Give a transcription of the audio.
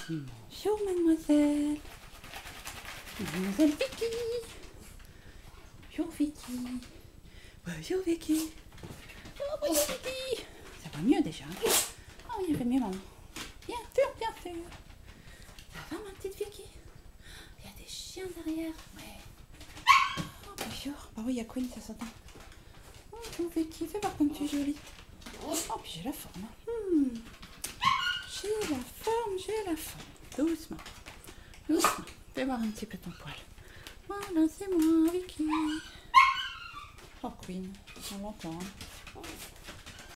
Bonjour mademoiselle. Mademoiselle Vicky. Bonjour Vicky. Bonjour Vicky. Oh bonjour Vicky. Ça va mieux déjà. Oh il va mieux maman. Bien sûr, bien sûr. Ça va ma petite Vicky? Il y a des chiens derrière. Ouais. Oh bonjour. Bah oui il y a Queen, ça s'entend. Bonjour Vicky, fais voir comme tu es jolie. Oh puis j'ai la forme. J'ai la forme. Doucement. Doucement. Fais voir un petit peu ton poil. Voilà, c'est moi, Vicky. Oh, Queen, on l'entend. Hein.